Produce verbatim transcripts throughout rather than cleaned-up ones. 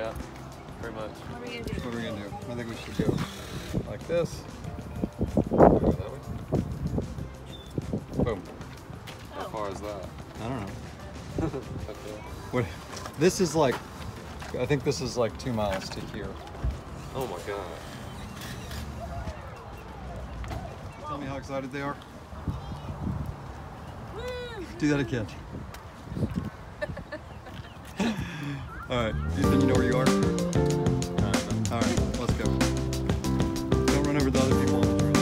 Yeah, pretty much. What are we gonna do? What are we gonna do? I think we should go like this. Go that way? Boom. How Oh. far is that? I don't know. Okay. What? This is like, I think this is like two miles to here. Oh my god. Tell me how excited they are. Do that again. All right, Ethan, you know where you are? All right, let's go. Don't run over the other people on the trail.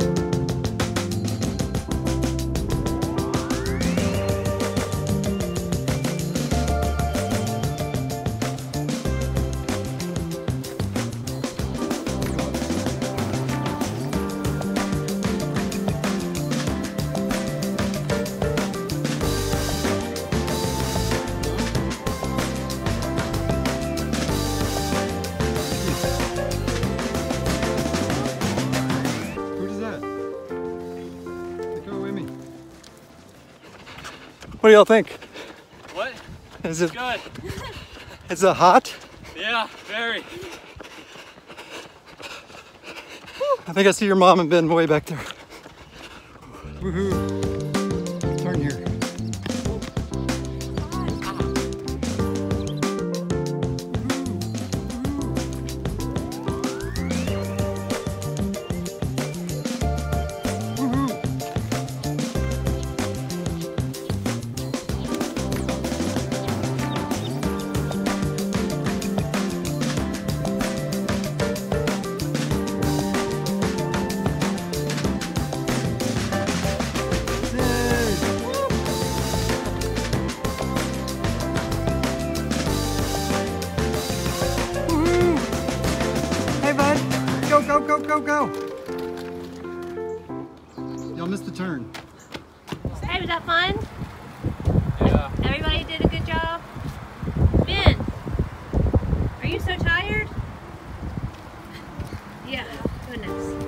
What do y'all think? What? Is it Good. Is it hot? Yeah, very. I think I see your mom and Ben way back there. Woohoo! Turn here. Go, go, go, go, go! Y'all missed the turn. Hey, was that fun? Yeah. Everybody did a good job? Ben, are you so tired? Yeah, goodness.